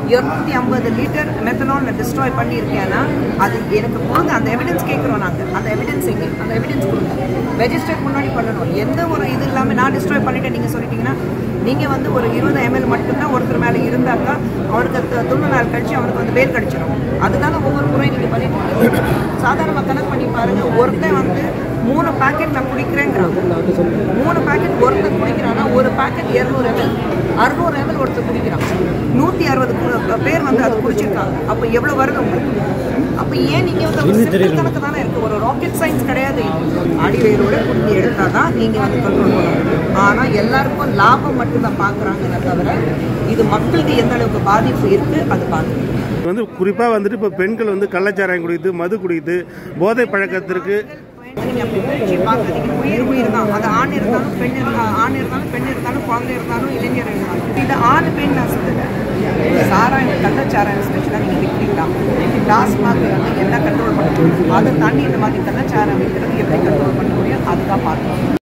250 litre methanol நான் destroy பண்ணியிருக்கேன்னா அது எனக்கு கொடுங்க. அந்த எவிடன்ஸ் கேட்குறோம் நாங்கள். அந்த எவிடன்ஸ் எங்கே? அந்த எவிடன்ஸ் கொடுங்க. ரெஜிஸ்டர் முன்னாடி பண்ணணும். எந்த ஒரு இது இல்லாமல் நான் டிஸ்ட்ராய் பண்ணிட்டேன் நீங்கள் சொல்லிட்டீங்கன்னா நீங்கள் வந்து ஒரு 20 ml மட்டும்தான் ஒருத்தர் மேலே இருந்தாக்கா அவனுக்கு 90 நாள் கழிச்சு அவனுக்கு வந்து வேல் கடிச்சிடும். அதுதானே ஒவ்வொரு முறையும் நீங்கள் பண்ணிட்டு சாதாரணமாக கணக்கு பண்ணி பாருங்கள். ஒருத்தன் வந்து 3 பேக்கெட் நான் குடிக்கிறேங்கிறான். 3 பேக்கெட் ஒருத்தர் குடிக்கிறான்னா ஒரு பேக்கெட் 200 ml 600 ml ஒருத்தர் குடிக்கிறான். 160 பேர் வந்து அதை குடிச்சிருக்காங்க. அப்போ எவ்வளோ வருது உங்களுக்கு? அப்போ ஏன் நீங்கள் வந்து கணக்கு தானே இருக்குது. ஒரு ராக்கெட் சயின்ஸ் கிடையாது. அடிவேரோட குடிக்க எடுத்தால் தான் நீங்கள் வந்து கண்ட்ரோல் பண்ணணும். ஆனால் எல்லாருக்கும் லாபம் மட்டும்தான் பார்க்குறாங்கன்னு தவிர இது மக்களுக்கு எந்த அளவுக்கு பாதிப்பு இருக்குது அது பார்க்கணும். வந்து குறிப்பாக வந்துட்டு இப்போ பெண்கள் வந்து கள்ளச்சாராயம் குடிக்குது, மது குடிக்குது, போதை பழக்கத்திற்கு உயிர் தான். அது ஆண் இருந்தாலும் பெண் இருந்தாலும் குழந்தை இருந்தாலும் இளைஞர் இருந்தாலும் இது ஆண் பெண் நான் சொல்லுங்க. சாராயம் கள்ளச்சாராயம் ஸ்பெஷலாக நீங்கள் விற்கிறீங்களா? டாஸ்மாக் வந்து என்ன கண்ட்ரோல் பண்ண முடியும்? அதை தாண்டி இந்த மாதிரி கள்ளச்சாராயம் விற்கிறது எப்படி கண்ட்ரோல் பண்ண முடியும்? அதுதான் பார்க்கணும்.